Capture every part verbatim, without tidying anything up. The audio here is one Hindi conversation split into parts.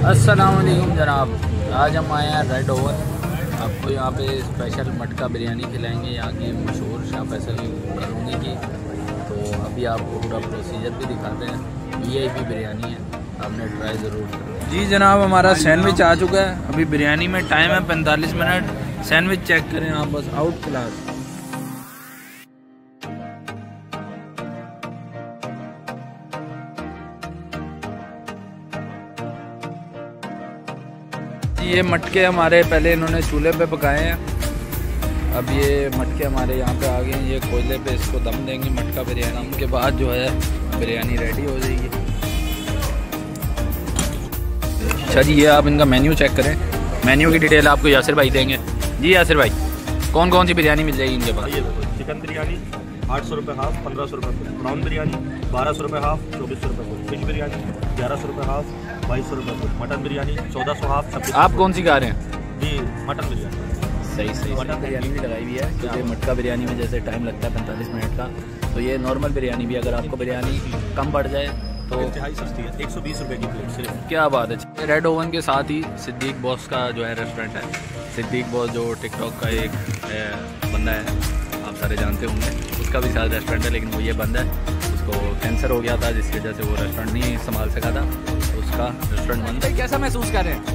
अस्सलाम वालेकुम जनाब, आज हम आए हैं रेड ओवन। आपको यहाँ पे स्पेशल मटका बिरयानी खिलाएंगे, यहाँ की मशहूर शाह फैसल कॉलोनी की। तो अभी आपको पूरा प्रोसीजर भी दिखाते हैं। वीआईपी बिरयानी है, आपने ट्राई ज़रूर करना। जी जनाब, हमारा सैंडविच आ चुका है। अभी बिरयानी में टाइम है पैंतालीस मिनट। सैंडविच चेक करें आप, बस आउट क्लास। ये मटके हमारे पहले इन्होंने चूल्हे पे पकाए हैं। अब ये मटके हमारे यहाँ पे आ गए हैं। ये कोयले पे इसको दम देंगे मटका बिरयानी के बाद जो है बिरयानी रेडी हो जाएगी। अच्छा जी, ये आप इनका मेन्यू चेक करें। मेन्यू की डिटेल आपको यासिर भाई देंगे। जी यासिर भाई, कौन कौन सी बिरयानी मिल जाएगी इनके पास? ये देखो, चिकन बिरयानी आठ सौ रुपये हाफ, पंद्रह सौ रुपये फुल। प्राउन बिरयानी बारह सौ रुपये हाफ, चौबीस सौ रुपये फुल। फिश बिरयानी ग्यारह सौ रुपये हाफ, बाईस सौ रुपये फुल। मटन बिरयानी चौदह सौ हाफ, छब्बीस। आप कौन सी खा रहे हैं? जी मटन बिरयानी। सही सही मटन बिरयानी भी लगाई हुई है, क्योंकि मटका बिरयानी में जैसे टाइम लगता है पैंतालीस मिनट का, तो ये नॉर्मल बिरयानी भी अगर आपको बिरयानी कम पड़ जाए तो इंतहाई सस्ती है, एक सौ बीस रुपये की प्लेट सिर्फ। क्या बात है। रेड ओवन के साथ ही सिद्दीक बॉस का जो है रेस्टोरेंट है। सिद्दीक बॉस जो टिकटॉक का एक बंदा है, आप सारे जानते होंगे, उसका भी साथ रेस्टोरेंट है, लेकिन वो ये बंद है। उसको कैंसर हो गया था, जिसकी वजह से वो रेस्टोरेंट नहीं संभाल सका था, तो उसका रेस्टोरेंट बंद है। कैसा महसूस कर रहे हैं?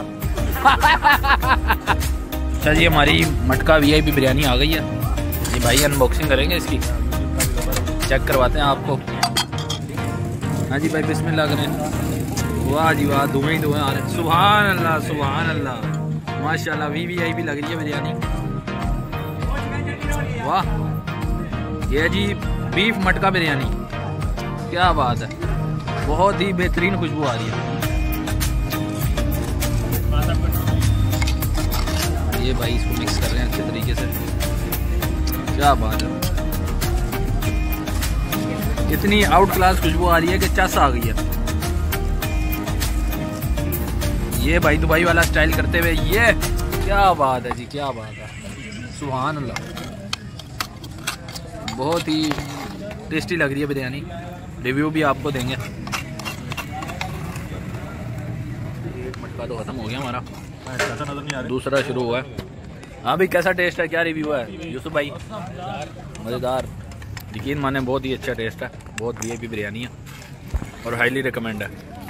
अच्छा जी, हमारी मटका वीआईपी बिरयानी आ गई है। ये भाई अनबॉक्सिंग करेंगे इसकी, चेक करवाते हैं आपको। हाँ जी भाई, बिस्मिल्लाह करें। वाह जी वाह, धुएं ही धुएं आ रहे। सुभान अल्लाह सुभान अल्लाह, माशाल्लाह वी वी आई पी लग रही है बिरयानी। वाह, ये जी बीफ मटका बिरयानी, क्या बात है, बहुत ही बेहतरीन खुशबू आ रही है। ये भाई इसको मिक्स कर रहे हैं अच्छे तरीके से, क्या बात है। इतनी आउट क्लास खुशबू आ रही है कि चस आ गई है। ये भाई दुबई वाला स्टाइल करते हुए, ये क्या बात है जी, क्या बात है, सुभान अल्लाह। बहुत ही टेस्टी लग रही है बिरयानी, रिव्यू भी आपको देंगे। मटका तो खत्म हो गया हमारा, नजर नहीं आ रहा, दूसरा शुरू हुआ है। हाँ भाई, कैसा टेस्ट है, क्या रिव्यू है यूसुफ भाई? मज़ेदार, यकीन माने बहुत ही अच्छा टेस्ट है, बहुत वीआईपी बिरयानी है और हाईली रिकमेंड है।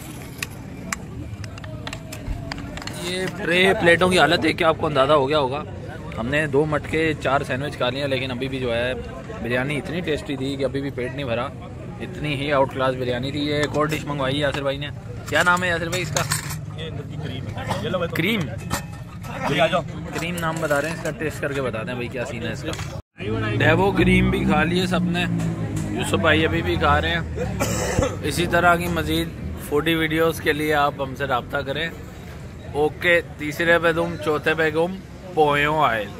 ये ट्रे प्लेटों की हालत देख के आपको अंदाज़ा हो गया होगा। हमने दो मटके चार सैंडविच खा लिए, लेकिन अभी भी जो है बिरयानी इतनी टेस्टी थी कि अभी भी पेट नहीं भरा। इतनी ही आउट क्लास बिरयानी थी। ये एक और डिश मंगवाई है यासिर भाई ने। क्या नाम है यासिर भाई इसका? क्रीम क्रीम नाम बता रहे हैं इसका, टेस्ट करके बताते हैं भाई क्या सीन है इसका। डेवो क्रीम भी खा लिए सबने, यूसुफ भाई अभी भी खा रहे हैं। इसी तरह की मज़ीद फूडी वीडियोस के लिए आप हमसे रब्ता करें। ओके, तीसरे पे तुम, चौथे पे गुम, पोयो आयल।